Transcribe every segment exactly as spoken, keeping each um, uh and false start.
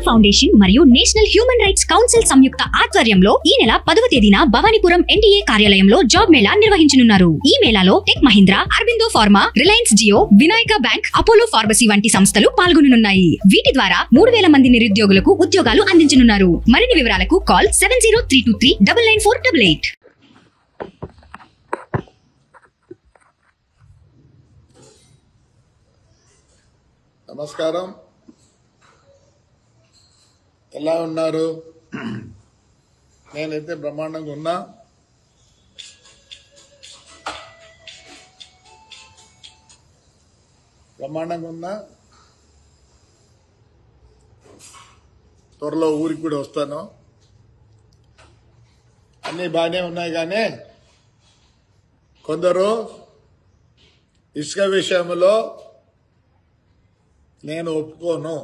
Foundation మరియు national human rights council సంయుక్త ఆధ్వర్యంలో ఈ నెల పదవ తేదీన భవానీపురం ఎన్డీఏ కార్యాలయంలో జాబ్ మేళా నిర్వహించనున్నారు. ఈ మేళాలో Tech Mahindra, Aurobindo pharma, Reliance Jio, Vinayaka bank, Apollo pharmacy వంటి సంస్థలు పాల్గొననున్నాయి. వీటి ద్వారా మూడు వేల మంది నిరుద్యోగులకు ఉద్యోగాలు అందించనున్నారు. మరిన్ని వివరాలకు call seven zero three two three double nine four double eight. నమస్కారం. ఎలా ఉన్నారు? నేనైతే బ్రహ్మాండంగా ఉన్నా. బ్రహ్మాండంగా ఉన్నా. త్వరలో ఊరికి కూడా వస్తాను. అన్నీ బాగానే ఉన్నాయి, కానీ కొందరు ఇసుక విషయంలో నేను ఒప్పుకోను.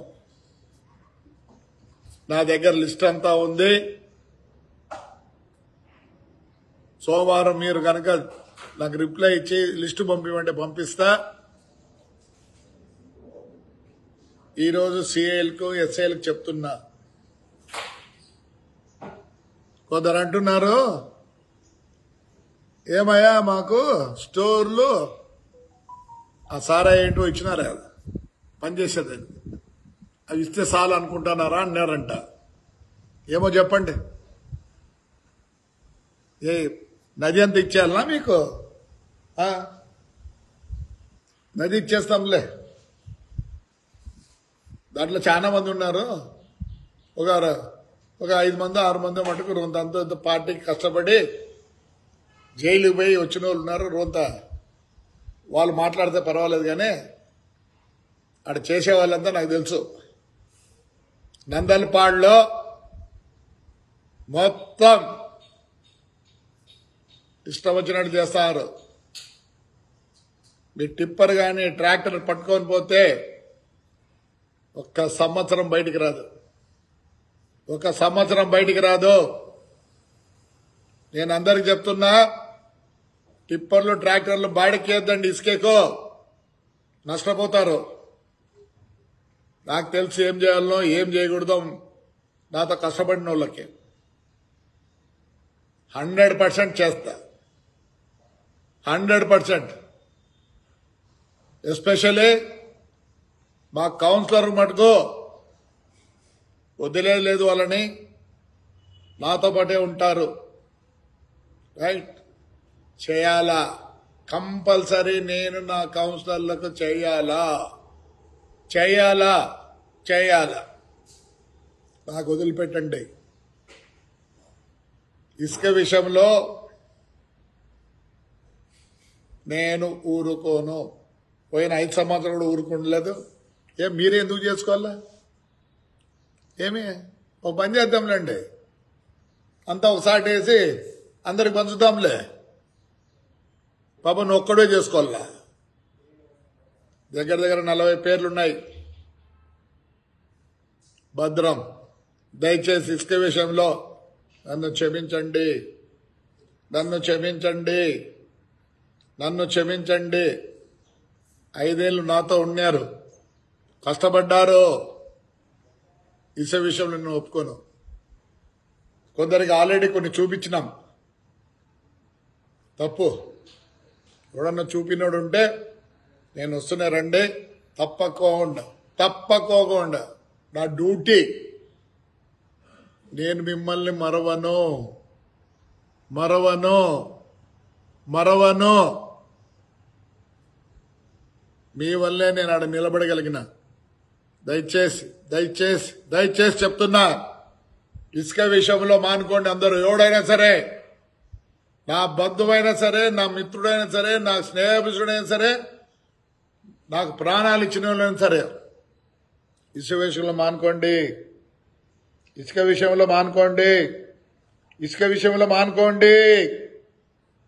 నా దగ్గర లిస్ట్ అంతా ఉంది. సోమవారం మీరు కనుక నాకు రిప్లై ఇచ్చి లిస్టు పంపిమంటే పంపిస్తా. ఈరోజు సిఐలకు ఎస్ఐలకు చెప్తున్నా. కొందరు అంటున్నారు, ఏమయ్యా మాకు స్టోర్లు ఆ సారా ఏంటో ఇచ్చినారా కదా పనిచేసేదని, అవి ఇస్తే చాలు అనుకుంటున్నారా అన్నారంట. ఏమో చెప్పండి. ఏ నది అంత ఇచ్చేయాలనా మీకు? నది ఇచ్చేస్తాంలే. దాంట్లో చాలా మంది ఉన్నారు. ఒక ఒక ఐదు మంది ఆరు మంది మటుకు రొంత అంత పార్టీకి కష్టపడి జైలుకి పోయి వచ్చిన వాళ్ళు ఉన్నారు. రొంత వాళ్ళు మాట్లాడితే పర్వాలేదు, కానీ అక్కడ చేసే వాళ్ళంతా నాకు తెలుసు. నందల్పాడులో మొత్తం ఇష్టం వచ్చినట్టు చేస్తారు. మీ టిప్పర్ కానీ ట్రాక్టర్ పట్టుకొని పోతే ఒక్క సంవత్సరం బయటికి రాదు. ఒక సంవత్సరం బయటికి రాదు. నేను అందరికి చెప్తున్నా, టిప్పర్లు ట్రాక్టర్లు బాడికి వేద్దండి. ఇసుకేకో నష్టపోతారు. నాకు తెలిసి ఏం చేయాలనో ఏం చేయకూడదో నాతో కష్టపడిన వాళ్ళకి హండ్రెడ్ పర్సెంట్ చేస్తా. హండ్రెడ్ పర్సెంట్ ఎస్పెషల్లీ మా కౌన్సిలర్ మటుకు వదిలేదు. వాళ్ళని నాతో పాటే ఉంటారు. రైట్, చేయాలా కంపల్సరీ. నేను నా కౌన్సిలర్లకు చేయాలా చేయాలా చేయాలా నాకు వదిలిపెట్టండి. ఇసుక విషయంలో నేను ఊరుకోను. పోయిన ఐదు సంవత్సరాలు కూడా ఊరుకోలేదు. ఏం మీరే ఎందుకు చేసుకోవాలా? ఏమి ఒక పని చేద్దాంలేండి, అంతా ఒకసారి వేసి అందరికి పంచుదాంలే. పాప నువ్వు ఒక్కడే చేసుకోవాలా? దగ్గర దగ్గర నలభై పేర్లున్నాయి. భద్రం, దయచేసి ఇసుక విషయంలో నన్ను క్షమించండి, నన్ను క్షమించండి, నన్ను క్షమించండి. ఐదేళ్లు నాతో ఉన్నారు, కష్టపడ్డారు. ఇసుక విషయంలో నేను ఒప్పుకోను. కొందరికి ఆల్రెడీ కొన్ని చూపించినాం. తప్పు ఎవడన్నా చూపినోడు ఉంటే నేను వస్తున్నా రండి. తప్పకోకుండా తప్పకోకుండా నా డ్యూటీ. నేను మిమ్మల్ని మరవను మరవను మరవను. మీ వల్లే నేను ఆడ నిలబడగలిగిన. దయచేసి దయచేసి దయచేసి చెప్తున్నా, ఇసుక విషయంలో మానుకోండి అందరూ. ఎవడైనా సరే, నా బంధువైనా సరే, నా మిత్రుడైనా సరే, నా స్నేహితుడైనా సరే, నాకు ప్రాణాలు ఇచ్చిన వాళ్ళైనా సరే, ఇసుక విషయంలో మానుకోండి. ఇసుక విషయంలో మానుకోండి. ఇసుక విషయంలో మానుకోండి.